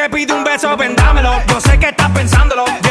te pide un beso, vendámelo. Yo sé que estás pensándolo.